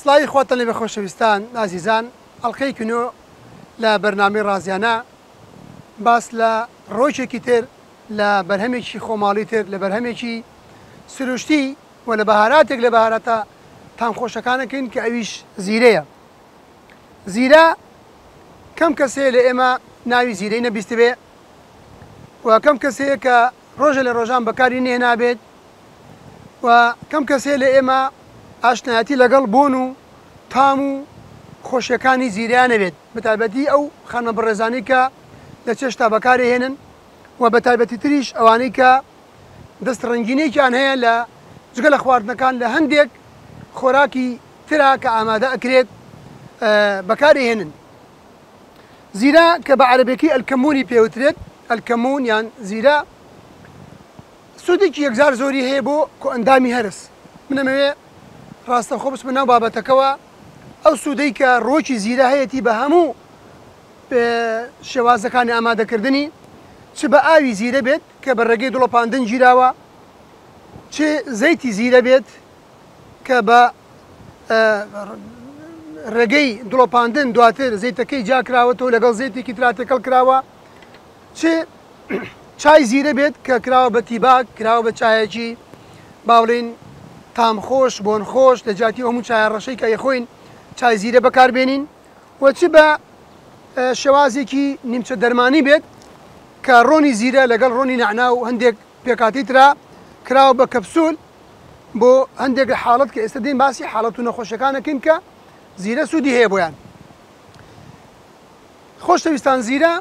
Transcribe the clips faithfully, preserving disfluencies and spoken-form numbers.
سڵاوی خواتان لێ بە خۆشەویستان ئازیزان، ئەڵقەی کنۆ لە بەرنامەی رازیانە باس لە ڕۆژێکی تر لە بەرهەمێکی خۆماڵی تر لە بەرهەمێکی سروشتی و لە بەهاراتێک لە بەهاراتە تامخۆشەکانەکەین کە ئەویش زیرەیە. زیرە کەم کەسێ لە ئێمە ناوی زیرەی نەبیست بێ و کەم کەسەیە کە ڕۆژە لە ڕۆژان بەکاری نێنابێت و کەم کەسێ لە ئێمە ئاشنایەتی لەگەڵ بۆن و تام و خۆشیەکانی زیریانە بێت، بەتایبەتی ئەو خانە بەڕێزانی کە لە چێشتا بەکارهێنن و بەتایبەتی تریش ئەوانەی کە دەست ڕەنگینێکیان هەیە لە جگە لە خواردنەکان لە هەندێک خۆراکی ترا کە ئامادە ئەکرێت بەکارهێنن. زیرە کە بە عەرەبیەکەی ئەلکەمونی پێوترێت، ئەلکەمون یان زیرە سوودێکی یەکجار زۆری هەیە بۆ کۆئەندامی هەرس. منەمەوێ ڕاستەخۆ بچمە ناو بابەتەکەوە ئەو سوودەی کە ڕۆکی زیرە هەیەی بە هەموو شێوازەکانی ئامادەکردنی، چ بە ئاوی زیرە بێت کە بە ڕێگەی دڵۆپاندن گیراوە، چ زەیتی زیرە بێت کە بە ڕێگەی دڵۆپاندن دواتر زەیتەکەی جاکراوەتەوە لەگەڵ زەیتێکی ترا تێکەڵ کراوە، چ چای زیرە بێت کە کراوە بە تیباک، کراوە بە چایەکی باڵین تامخۆش بۆن خۆش لە جاتی هەموو چای ڕەشەی کە یەخۆین چای زیرە بەکاربێنین، و چ بە شێوازێکی نیمچە دەرمانی بێت کە ڕۆنی زیرە لەگەڵ ڕۆنی نەعنا و هەندێک پێکاتی ترا کراوە بە کەپسول بۆ هەندێک حاڵەت کە ئێستا دێن باسی حاڵەت و نەخۆشەکانەکەین کە زیرە سوودی هەیە بۆیان. خۆشەویستان، زیرە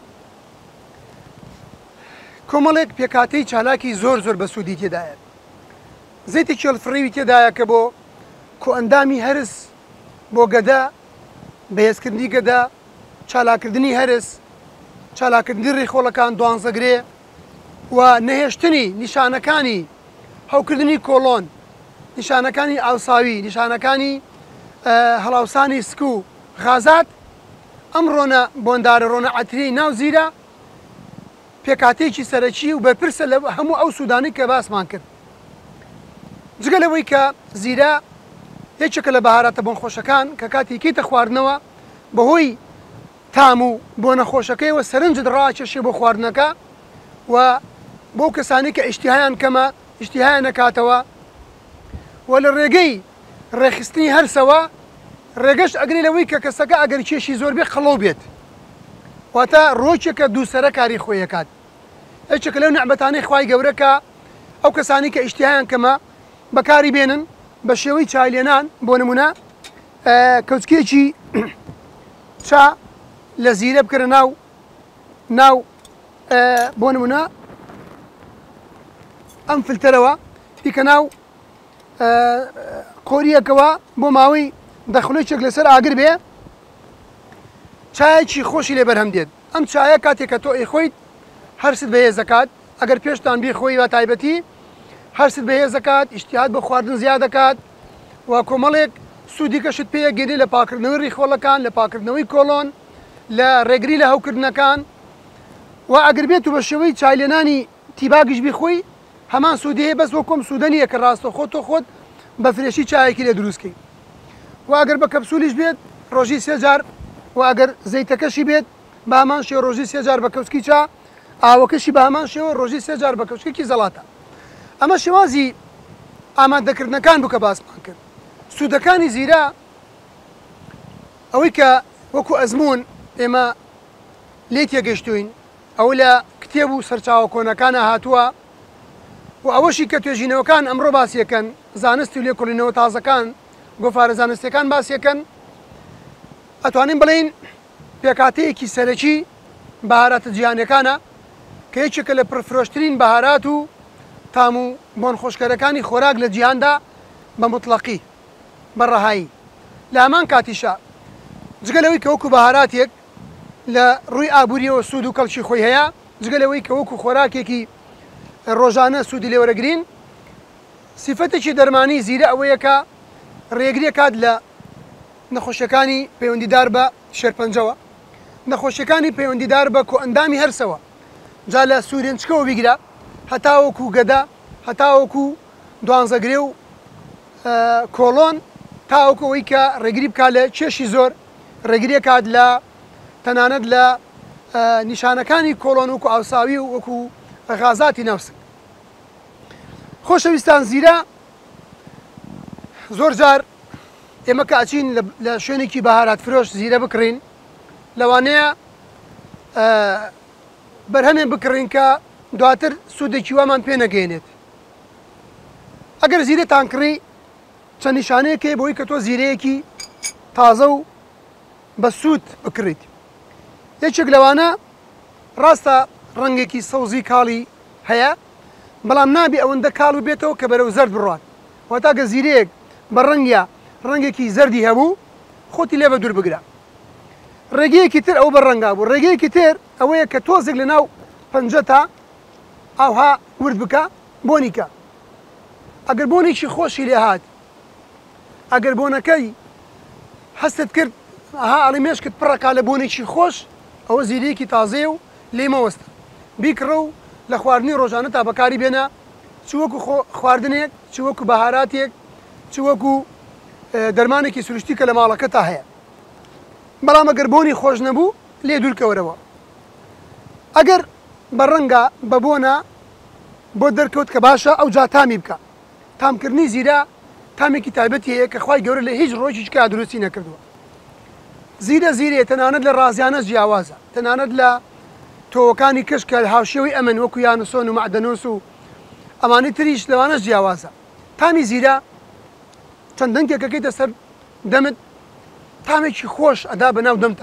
کۆمەڵێک پێکاتەی چالاکی زۆر زۆر بە سوودی تێدایە. زەیتی کێڵفڕێوی تێدایە کە بۆ کۆئەندامی هەرس، بۆ گەدە، بەهێزکردنی گەدە، چالاکردنی هەرس، چالاکردنی ڕێخۆڵەکان دوانزەگرێ و نەهێشتنی نیشانەکانی هەوکردنی کۆڵۆن، نیشانەکانی ئاوساوی، نیشانەکانی هەڵاوسانی سک و غازات. ئەم ڕۆنە بۆندارە ڕۆنە عەتریەی ناو زیرە پێکاتێکی سەرەکی و بەرپرسە لە هەموو ئەو سوودانی کە باسمان کرد. جگە لەوەی کە زیرە یەکێکە لە بەهاراتە بۆنخۆشەکان کە کاتی کەیتە خواردنەوە بەهۆی تام و بۆ نەخۆشەکەیەوە سەرنجت ڕاکێشێ بۆ خواردنەکە و بۆ کەسانی کە ئیشتیهایان کەمە ئیشتیهایان نەکاتەوە و لە ڕێگەی ڕێخستنی هەرسەوە ڕێگەش ئەگرێ لەوەی کە کەسەکە ئەگەر کێشی زۆر بێ خەڵەو بێت، واتە ڕۆکێکە دووسەرە کاری خۆی دەکات. هیچێکە لەو نعمەتانەی خوای گەورەکە ئەو کەسانی کە ئیشتیهایان کەمە بەکاری بێنن بە شێوەی چالێنان. بۆ نمونە کەوچکێکی چا لە زیرە بکرە ناو ناو بۆ نمونە ئەم فلتەرەوە بیکە ناو قۆریەکەوە بۆ ماوەی دەخولێکێک لەسەر ئاگر بێ، چایەکی خۆشی لێ بەرهەم دێت. ئەم چایە کاتێک کە تۆ ئەیخۆیت هەرست بەهێز دەکات، ئەگەر پێشتان بیخۆی بە تایبەتی هەرست بەهێز دەکات، ئیشتیهات بە خواردن زیاد دەکات و کۆمەڵێک سوودی کەشت پێیەگەێنێ لە پاکردنەوەی ڕیخۆڵەکان، لە پاکردنەوەی کۆڵۆن، لە ڕێگری لە هەوکردنەکان. و ئەگەر بێت و بە شێوەی چالێنانی تیباگیش بیخۆی هەمان سوودی هەیە، بەس وەکۆم سوودەنیە کە ڕاستە خۆ تۆ خۆت بە فرێشی چایەکی لێ دروستکەی. و ئەگەر بە کەپسولیش بێت ڕۆژی سێ جار، و ئەگەر زەیتەکەشی بێت بە هەمان شێوە ڕۆژی سێ جار بە کەوچکی چا، ئاوەکەشی بە هەمان شێوە ڕۆژی سێ جار بە کەوچکێکی زەڵاتە. ئەمە شێوازی ئامادەکردنەکان بوو کە باسمان کرد. سوودەکانی زیرە ئەوەی کە وەکو ئەزمون ئێمە لێ تێگەشتوین، ئەو لە کتێب و سەرچاوە کۆنەکانە هاتووە و ئەوەشی کە توێژینەوەکان ئەمڕۆ باسیەکەن، زانستی و لێکۆڵینەوە تازەکان گۆفارە زانستیەکان باسیەکەن، ئەتوانین بڵین پێکاتەیەکی سەرەکی بەهاراتە جیهانیەکانە کە یەکێکە لە پرفرۆشترین بەهارات و تام و بۆنخۆشکەرەکانی خۆراک لە جیهاندا بە مطلقی بەڕەهایی. لە هەمان کاتیشە جگە لەوەی کە وەکو بەهاراتێک لە ڕووی ئابووریەوە سوود و کەڵکی خۆی هەیە، جگە لەوەی کە وەکو خۆراکێکی ڕۆژانە سوودی لێوەرەگرین، سیفەتێکی دەرمانی زیرە ئەوەیە کە ڕێگری کات لە نەخۆشیەکانی پەیوەندیدار بە شێرپەنجەوە، نەخۆشیەکانی پەیوەندیدار بە کۆئەندامی هەرسەوە، جا لە سوورێنچکەوە بیگرە هەتاوەکو گەدە، هەتاوەکو دوانزەگرێ و کۆڵۆن تاوەکەوەی کە ڕێگری بکات لە کێشی زۆر ڕێگریە کات لە تەنانەت لە نیشانەکانی کۆڵۆن وەکو ئاوساوی و وەکو غازاتی نەوسک. خۆشەویستان زیرە زۆر جار ئێمە کە ئەچین لە شوێنێکی بەهارات فرۆش زیرە بکڕین لەوانەیە بەرهەمێ بکڕین کە دواتر سوودێکی وامان پێ نەگەێنێت. ئەگەر زیرەتان کڕی چەند نیشانەیەکێ بۆی کە تۆ زیرەیەکی تازە و بە سوود بکڕیت. یەکێک لەوانە ڕاستە ڕەنگێکی سەوزی کاڵی هەیە بەڵام نابێ ئەوەندە کاڵ و بێتەوە کە بەرەو زەرد بڕوات. واتاگە زیرەیەک بە ڕەنگە ڕەنگێکی زەردی هەبوو خۆتی لێ بە دوور بگرە. ڕێگەیەکی تر ئەو بە ڕەنگا بوو. ڕێگەیەکی تر ئەوەیە کە تۆزێک لە ناو پەنجە تا ئاوها ورد بکە بۆنیکە. ئەگەر بۆنێکی خۆشی لێ هات ئەگەر بۆنەکەی هەستت کرد ئەها ئەڵی مێشکت پڕەکا لە بۆنێکی خۆش ئەوە زیرەیەکی تازەیە و لێ مەوەستە بیکڕە و لە خواردنی ڕۆژانە تا بەکاری بێنە چ وەکو خواردنێک چ وەکو بەهاراتێک چ وەکو دەرمانێکی سروشتی کە لە ماڵەکە تا هەیە. بەڵام ئەگەر بۆنی خۆش نەبوو لێ دوورکەوەرەوە. ئەگەر بە ڕەنگە بە بۆنە بۆ دەرکەوت کە باشە ئەو جا تامی بکە. تامکردنی زیرە تامێکی تایبەتی هەیە کە خوای گەورە لە هیچ ڕۆژێک کا دروستی نەکردووە. زیرە زیرێ تەنانەت لە ڕازیانە جیاوازە تەنانەت لە تۆوەکانی کەش کە هاوشێوەی ئەمن وەکو یانسۆن و مەعدەنۆس و ئەمانی تریش لەوانەش جیاوازە. تامی زیرە چەند دەنگێکەکەیتە سەر دەمت تامێکی خۆش ئەدا بەناو دەمتە.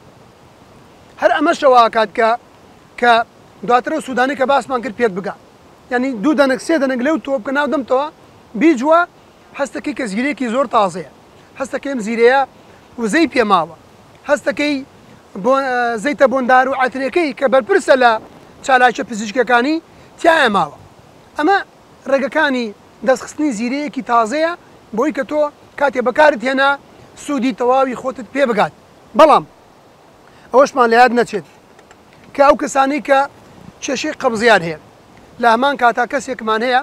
هەر ئەمەشەوە کات کە کە دواترە سوودانی کە باسمان کرد پێت بگە. یعنی دوو دەنگ سێ دەنگ لەو تۆ بکە ناو دەمتەوە بیجووە هەستەکەی کە زیرەیەکی زۆر تازەیە. هەستەکەیم زیرەیە وزەی پێماوە. هەستەکەی زەیتە بۆندار و عەترەکەی کە بەرپرسە لە چالاکیە پزیشکەکانی تیایە ماوە. ئەمە ڕێگەکانی دەستخستنی زیرەیەکی تازەیە بۆی کە تۆ کاتێ بەکارت هێنا سوودی تەواوی خۆتت پێ بگات. بەڵام ئەوەشمان لە یاد نەچێت کە ئەو کەسانی کە کێشەی قەبزیان هەیە لە هەمان کاتا کەسێکمان هەیە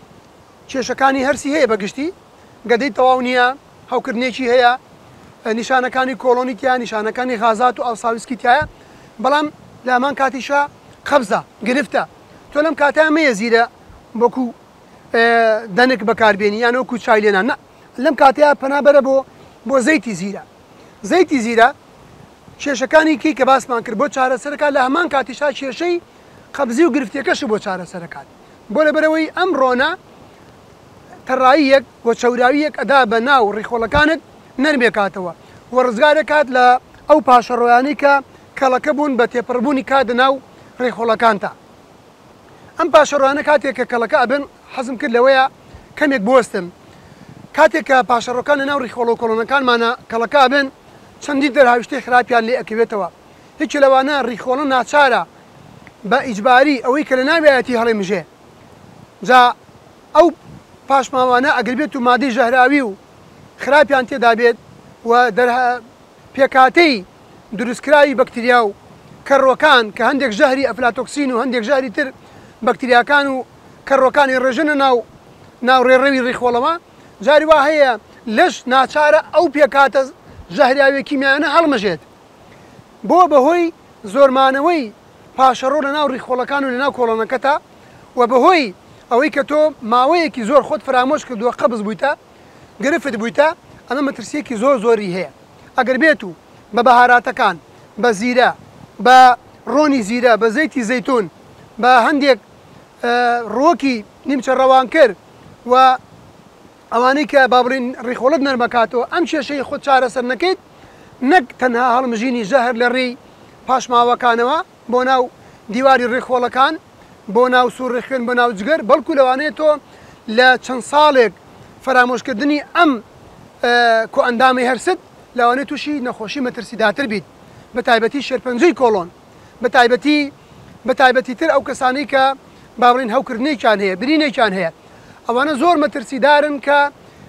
کێشەکانی هەرسی هەیە بەگشتی گەدەی تەواو نییە هەوکردنێکی هەیە نیشانەکانی کۆڵۆنیتیە نیشانەکانی غازات و ئاوساویسکیتایە بەڵام لە هەمان کاتیشە قەبزە گرفتە. تۆ لەم کاتایە مەیە زیرە بۆکو دەنێک بەکاربێنی یان وەکو چای لێنان نە لەم کاتەیە پەنابەرە بۆ بۆ زەیتی زیرە. زەیتی زیرە کێشەکانی کی کە باسمان کرد بۆ چارەسەرەکات لە هەمان کاتیشا کێشەی قەبزی و گرفتیەکەش بۆ چارەسەرەکات. بۆ لەبەرەوەی ئەم ڕۆنە تەڕاییەک بۆ چەوراویەک ئەدا بە ناو ڕێخۆڵەکانت نەرمێکاتەوە و ڕزگارەکات لە ئەو پاشەڕۆیانی کە کەڵەکە بوون بە تێپەڕبوونی کات ناو ڕێخۆڵەکانتە. ئەم پاشەڕۆیانە کاتێک کە کەڵەکە ئەبن حەزم کرد لەوەیە کەمێک بوەستم کاتێک کە پاشەڕۆکان لە ناو ڕێخۆڵە و کۆڵۆنەکانمانە کەڵەکە ئەبن چەندی دەرهاویشتەی خراپیان لێ ئەکەوێتەوە. هیچی لەوانە ڕێخۆڵە ناچارە بە ئیجباری ئەوەی کە لە ناوایەتی هەڵێ مژێ جا ئەو پاشماوانە ئەگەر بێت و مادەی ژەهراوی و خراپیان تێدا بێت و پێکاتەی دروستکراوی بەکتریا و کەڕۆکان کە هەندێک ژەهری ئەفلاتۆکسین و هەندێک ژەهری تر بەکتریاکان و کەڕۆکانی ڕێژنە ناو ناو ڕێڕەوی ڕێخۆڵەوە جاری وا هەیە لەش ناچارە ئەو پێکاتە ژەهراوی کیمیایانە هەڵمەژێت بۆ بەهۆی زۆرمانەوەی پاشەڕۆ لە ناو ڕێخۆڵەکان و لە ناو کۆڵۆنەکەتە و بەهۆی ئەوەی کە تۆ ماوەیەکی زۆر خۆت فرامۆش کردووە قەبز بوویتە گرفت بوویتە ئەمە مەترسیەکی زۆر زۆری هەیە. ئەگەر بێت و بە بەهاراتەکان بە زیرە بە ڕۆنی زیرە بە زەیتی زەیتون بە هەندێک ڕۆکی نیمچە ڕەوان کرد و ئەوانەی کە با بڵێن ڕێخۆڵت نەرمەکاتەوە ئەم کێشەی خۆت چارەسەر نەکەیت نەک تەنها هەڵمژینی ژەهر لە ڕێی پاشماوەکانەوە بۆ ناو دیواری ڕێخۆڵەکان بۆ ناو سوورڕێخێن بۆ ناو جگەر بەڵکو لەوانەیە تۆ لە چەند ساڵێک فرامۆشکردنی ئەم کۆ ئەندامی هەرست لەوانێت تووشی نەخۆشی مەترسیداتر بیت بە تایبەتی شێرپەنجەی کۆڵۆن بە تایبەتی بە تایبەتی تر ئەو کەسانی کە با بڵێن هەوکردنێکیان هەیە برینێکیان هەیە ئەوانە زۆر مەترسیدارن کە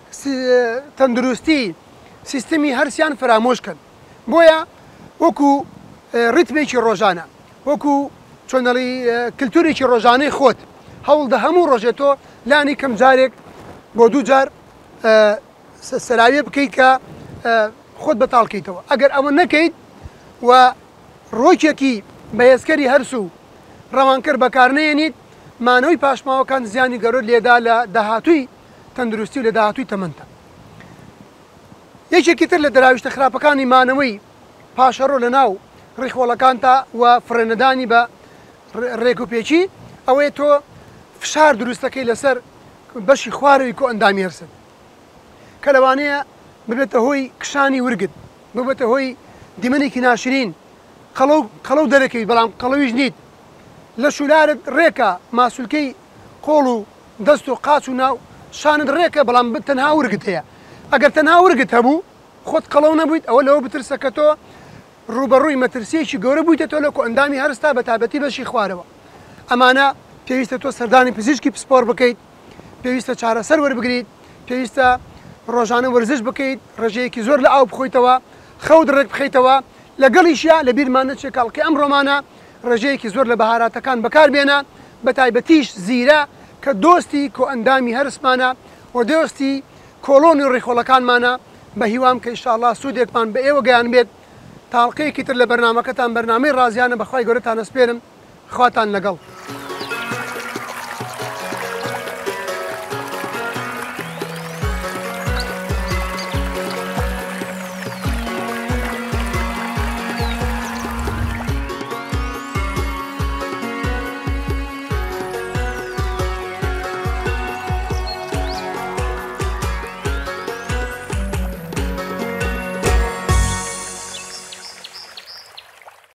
تەندروستی سیستمی هەرسیان فرامۆشکن بۆیە وەکو ڕیتمێکی ڕۆژانە وەکو چۆنەڵی کللتوریی ڕۆژانەی خۆت هەوڵ دە هەموو ڕۆژێت تۆ لانی کەم جارێک بۆ دوو جار سەراوی بکەیت کە خۆت بەتاڵکەیتەوە. ئەگەر ئەوە نەکەیت و ڕۆکێکی بەهێزکەری هەرسو و ڕەوانکرد بەکارنێنیت، مانەوەی پاشماوەکان زیانی گەورە لێدا لە داهاتووی تەندروستی و لە داهاتووی تەمەنتە. یەکێکی تر لە دراویشتە خراپەکانی مانەوەی پاشەڕۆ لە ناو ڕێخۆڵەکانتە و فرێنەدانی بە ڕێکوپێکی ئەوەیە تۆ فشار دروستەکەی لەسەر بەشی خوارەوەی کۆ ئەندامی هەرسن کە لەوانەیە ببێتە هۆی کشانی ورگت، ببێتە هۆی دیمەنێکی ناشرین، قەڵەو دەرەکەوی بەڵام قەڵەویش نیت، لە شولارت ڕێکە ماسوولکەی قۆڵ و دەست و قاچ و ناو شانت ڕێکە بەڵام تەنها ورگت هەیە. ئەگەر تەنها ورگت هەبوو خۆت قەڵەو نەبوویت، ئەوە لەوە بترسە کە تۆ ڕوبەڕووی مەترسیەکی گەورە بوویتە تۆ لە کۆ ئەندامی هەرستا بە تایبەتی بەشی خوارەوە. ئەمانە پێویستە تۆ سەردانی پزیشکی پسپۆر بکەیت، پێویستە چارەسەر وەربگریت، پێویستە ڕۆژانە وەرزش بکەیت، ڕێژەیەکی زۆر لە ئاو بخۆیتەوە، خەوت ڕێک بخەیتەوە، لەگەڵیشە لە بیرمان نەچێت کاڵقی ئەم ڕۆمانە ڕێژەیەکی زۆر لە بەهاراتەکان بەکاربێنە، بە تایبەتیش زیرە کە دۆستی کۆ ئەندامی هەرسمانە و دۆستی کۆڵۆنی ڕێخۆڵەکانمانە. بە هیوام کە ئینشاءالله سوودێکمان بە ئێوە گەیان بێت. تاڵقەیەکی تر لە بەرنامەکەتان بەرنامەی ڕازیانە بەخوای گەورەتان ئەسپێرم، خواتان لەگەڵ.